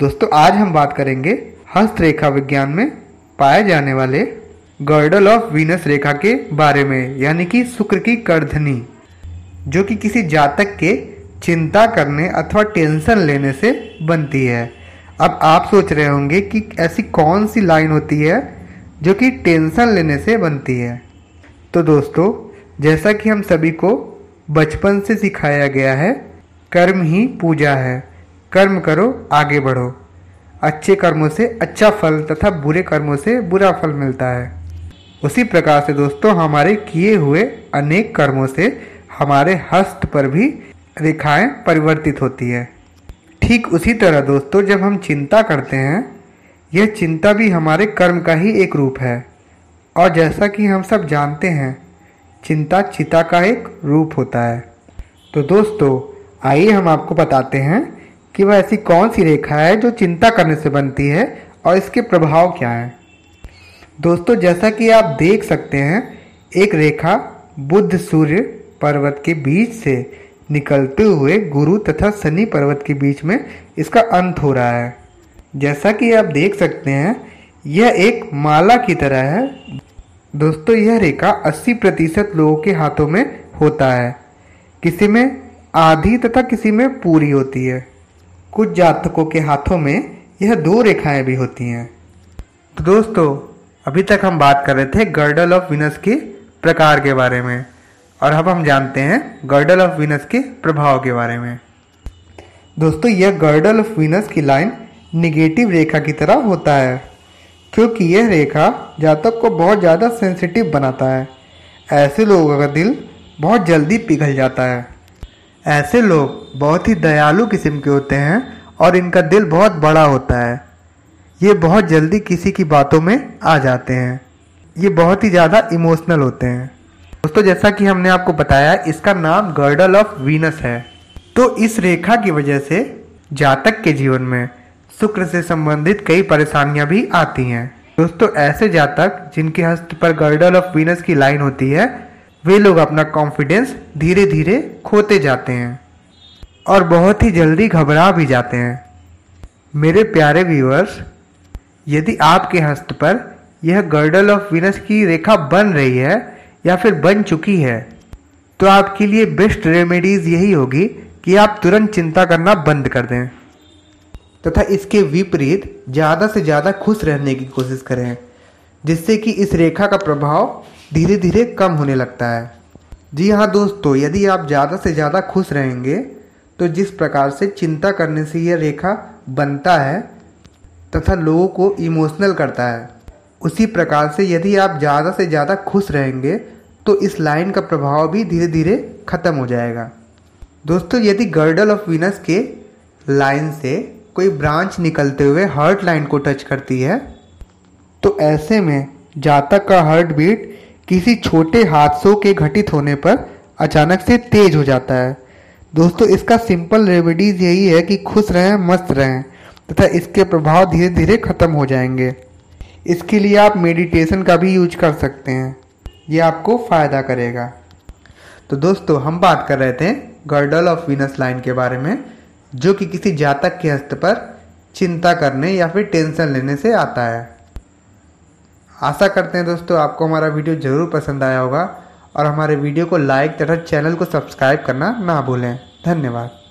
दोस्तों आज हम बात करेंगे हस्तरेखा विज्ञान में पाए जाने वाले गर्डल ऑफ वीनस रेखा के बारे में, यानी कि शुक्र की कर्धनी, जो कि किसी जातक के चिंता करने अथवा टेंशन लेने से बनती है। अब आप सोच रहे होंगे कि ऐसी कौन सी लाइन होती है जो कि टेंशन लेने से बनती है। तो दोस्तों, जैसा कि हम सभी को बचपन से सिखाया गया है, कर्म ही पूजा है, कर्म करो आगे बढ़ो। अच्छे कर्मों से अच्छा फल तथा बुरे कर्मों से बुरा फल मिलता है। उसी प्रकार से दोस्तों, हमारे किए हुए अनेक कर्मों से हमारे हस्त पर भी रेखाएं परिवर्तित होती है। ठीक उसी तरह दोस्तों, जब हम चिंता करते हैं, यह चिंता भी हमारे कर्म का ही एक रूप है। और जैसा कि हम सब जानते हैं, चिंता चिता का एक रूप होता है। तो दोस्तों, आइए हम आपको बताते हैं कि वह ऐसी कौन सी रेखा है जो चिंता करने से बनती है और इसके प्रभाव क्या हैं। दोस्तों, जैसा कि आप देख सकते हैं, एक रेखा बुध सूर्य पर्वत के बीच से निकलते हुए गुरु तथा शनि पर्वत के बीच में इसका अंत हो रहा है। जैसा कि आप देख सकते हैं, यह एक माला की तरह है। दोस्तों, यह रेखा 80% लोगों के हाथों में होता है, किसी में आधी तथा किसी में पूरी होती है। कुछ जातकों के हाथों में यह 2 रेखाएं भी होती हैं। तो दोस्तों, अभी तक हम बात कर रहे थे गर्डल ऑफ वीनस के प्रकार के बारे में, और अब हम जानते हैं गर्डल ऑफ वीनस के प्रभाव के बारे में। दोस्तों, यह गर्डल ऑफ वीनस की लाइन निगेटिव रेखा की तरह होता है, क्योंकि यह रेखा जातक को बहुत ज़्यादा सेंसिटिव बनाता है। ऐसे लोगों का दिल बहुत जल्दी पिघल जाता है। ऐसे लोग बहुत ही दयालु किस्म के होते हैं और इनका दिल बहुत बड़ा होता है। ये बहुत जल्दी किसी की बातों में आ जाते हैं। ये बहुत ही ज़्यादा इमोशनल होते हैं। दोस्तों, जैसा कि हमने आपको बताया, इसका नाम गर्डल ऑफ वीनस है। तो इस रेखा की वजह से जातक के जीवन में शुक्र से संबंधित कई परेशानियां भी आती हैं। दोस्तों, ऐसे जातक जिनके हस्त पर गर्डल ऑफ वीनस की लाइन होती है, वे लोग अपना कॉन्फिडेंस धीरे धीरे खोते जाते हैं और बहुत ही जल्दी घबरा भी जाते हैं। मेरे प्यारे व्यूअर्स, यदि आपके हस्त पर यह गर्डल ऑफ वीनस की रेखा बन रही है या फिर बन चुकी है, तो आपके लिए बेस्ट रेमेडीज यही होगी कि आप तुरंत चिंता करना बंद कर दें तथा इसके विपरीत ज़्यादा से ज़्यादा खुश रहने की कोशिश करें, जिससे कि इस रेखा का प्रभाव धीरे धीरे कम होने लगता है। जी हाँ दोस्तों, यदि आप ज़्यादा से ज़्यादा खुश रहेंगे, तो जिस प्रकार से चिंता करने से यह रेखा बनता है तथा लोगों को इमोशनल करता है, उसी प्रकार से यदि आप ज़्यादा से ज़्यादा खुश रहेंगे, तो इस लाइन का प्रभाव भी धीरे धीरे ख़त्म हो जाएगा। दोस्तों, यदि गर्डल ऑफ वीनस के लाइन से कोई ब्रांच निकलते हुए हार्ट लाइन को टच करती है, तो ऐसे में जातक का हार्ट बीट किसी छोटे हादसों के घटित होने पर अचानक से तेज हो जाता है। दोस्तों, इसका सिंपल रेमेडीज यही है कि खुश रहें, मस्त रहें तथा इसके प्रभाव धीरे धीरे खत्म हो जाएंगे। इसके लिए आप मेडिटेशन का भी यूज कर सकते हैं, ये आपको फ़ायदा करेगा। तो दोस्तों, हम बात कर रहे थे गर्डल ऑफ वीनस लाइन के बारे में, जो कि किसी जातक के हस्त पर चिंता करने या फिर टेंशन लेने से आता है। आशा करते हैं दोस्तों, आपको हमारा वीडियो ज़रूर पसंद आया होगा और हमारे वीडियो को लाइक तथा चैनल को सब्सक्राइब करना ना भूलें। धन्यवाद।